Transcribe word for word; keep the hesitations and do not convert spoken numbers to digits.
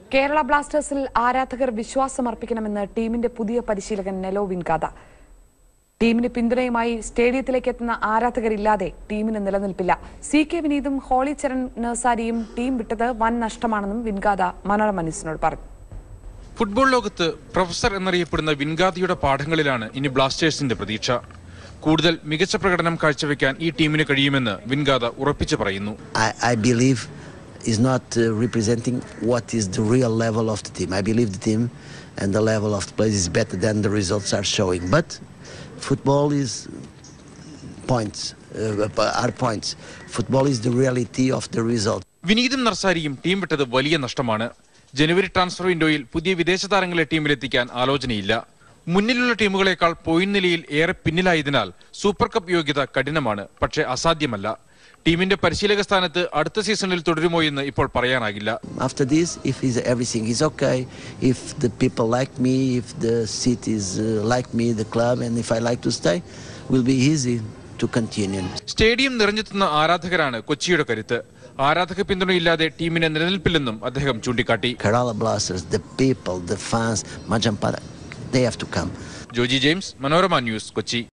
Kerala Blastersil ആരാധകർ വിശ്വാസമർപ്പിക്കണമെന്ന് ടീമിന്റെ പുതിയ പരിശീലകൻ നെലോ വിൻകാദ. ടീമിന് പിന്തുണയുമായി സ്റ്റേഡിയത്തിലേക്ക് എത്തുന്ന ആരാധകരില്ലാതെ ടീമിന് നിലനിൽപ്പില്ല. സി കെ വിനീതും ഹോളി ചരൺ നഴ്സാരിയും ടീം വിട്ടത് വൻ നഷ്ടമാണെന്നും വിൻകാദ മനോരമ ന്യൂസിനോട് പറഞ്ഞു. ഫുട്ബോൾ ലോകത്ത് പ്രൊഫസർ എന്നറിയപ്പെടുന്ന വിൻകാദയുടെ പാഠങ്ങളിലാണ് ഇനി ബ്ലാസ്റ്റേഴ്സിന്റെ പ്രതീക്ഷ. കൂടുതൽ മികച്ച പ്രകടനം കാഴ്ചവെക്കാൻ ഈ ടീമിന് കഴിയുമെന്ന് വിൻകാദ ഉറപ്പിച്ചു പറയുന്നു. is not uh, representing what is the real level of the team. I believe the team and the level of the players is better than the results are showing. But football is points, uh, are points. Football is the reality of the result. വിനീതും നർസാരിയും team വിട്ടത് വലിയ നഷ്ടമാണ്. ജനുവരി transfer വിൻഡോയിൽ പുതിയ വിദേശ താരങ്ങളെ ടീമിലെത്തിക്കാൻ ആലോചനയില്ല. മുന്നിലുള്ള ടീമുകളെക്കാൾ പോയിന്റ് നിലയിൽ ഏറെ പിന്നിലായതിനാൽ സൂപ്പർ കപ്പ് യോഗ്യത കഠിനമാണ്, പക്ഷേ അസാധ്യമല്ല. ടീമിന്റെ പരിശീലക സ്ഥാനത്ത് അടുത്ത സീസണിൽ തുടരുമോ എന്ന് ഇപ്പോൾ പറയാനാകില്ല. After this, if is everything is okay, if the people like me, if the cities uh, like me, the club, and if I like to stay, will be easy to continue. Stadium നിറഞ്ഞെത്തുന്ന ആരാധകരാണ് കൊച്ചിയുടെ കരുത്ത്. ആരാധക പിന്തുണയില്ലാതെ ടീമിനെ നിലനിൽപ്പില്ലെന്നും അദ്ദേഹം ചൂണ്ടിക്കാട്ടി. Kerala Blasters, the people, the fans, Majampara, they have to come. Joji James, Manorama news, Kochi.